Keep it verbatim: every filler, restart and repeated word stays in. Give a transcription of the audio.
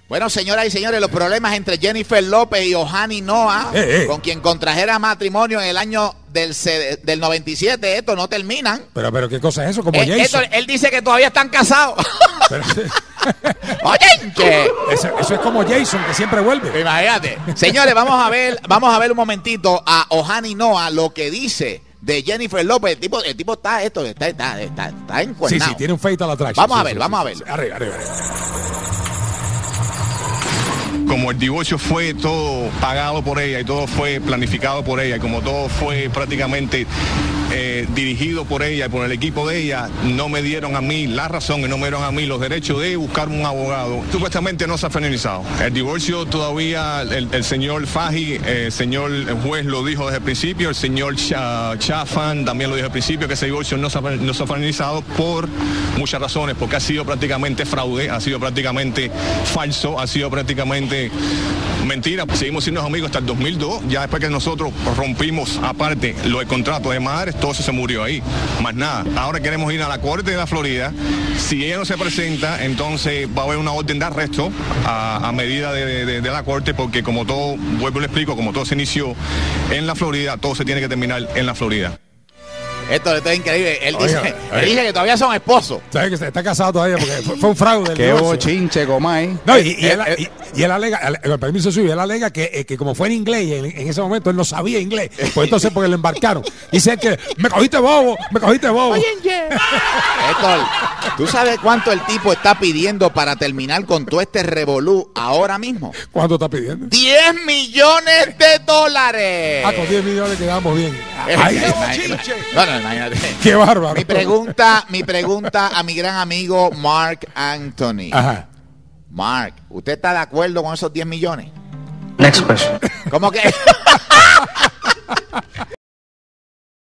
Bueno, señoras y señores, los problemas entre Jennifer López y Ojani Noa, eh, eh. con quien contrajera matrimonio en el año del, del noventa y siete, esto no terminan. Pero, pero ¿qué cosa es eso? Como Eh, Jason. esto, él dice que todavía están casados. Pero, Oye, que... eso, eso es como Jason, que siempre vuelve. Imagínate. Señores, vamos a ver, vamos a ver un momentito a Ojani Noa lo que dice de Jennifer López. El tipo, el tipo está esto, está, está, está, está encuernado. Sí, sí, tiene un fatal attraction. Vamos sí, a ver, sí, vamos sí, a ver. Sí, sí. Arriba, arriba, arriba. Como el divorcio fue todo pagado por ella y todo fue planificado por ella, y como todo fue prácticamente eh, dirigido por ella y por el equipo de ella, no me dieron a mí la razón y no me dieron a mí los derechos de buscar un abogado. Supuestamente no se ha finalizado. El divorcio todavía, el, el señor Faji, el señor juez lo dijo desde el principio, el señor Chafan también lo dijo al principio, que ese divorcio no se ha, no se ha finalizado por muchas razones, porque ha sido prácticamente fraude, ha sido prácticamente falso, ha sido prácticamente mentira. Seguimos siendo amigos hasta el dos mil dos, ya después que nosotros rompimos aparte lo del contrato de madres, todo eso se murió ahí, más nada. Ahora queremos ir a la corte de la Florida. Si ella no se presenta, entonces va a haber una orden de arresto a, a medida de, de, de la corte, porque como todo, vuelvo y le explico, como todo se inició en la Florida, todo se tiene que terminar en la Florida. Esto, esto es increíble. Él, Oiga, dice, oiga. él dice que todavía son esposos. ¿Sabes que está casado todavía? Porque fue, fue un fraude. el Qué divorcio. bochinche, Comay. No, y, y, Eh, él, eh, y, y él alega, ale- con el permiso suyo, él alega que, eh, que como fue en inglés, y en, en ese momento él no sabía inglés, pues entonces porque lo embarcaron. Dice que me cogiste bobo, me cogiste bobo. Héctor, ¿tú sabes cuánto el tipo está pidiendo para terminar con todo este revolú ahora mismo? ¿Cuánto está pidiendo? diez millones de dólares. Ah, con diez millones quedamos bien. Eh, Ay, qué imagínate. bochinche. No, no, imagínate. Qué bárbaro. Mi pregunta, mi pregunta a mi gran amigo Mark Anthony. Ajá. Mark, ¿usted está de acuerdo con esos diez millones? Next question. ¿Cómo que?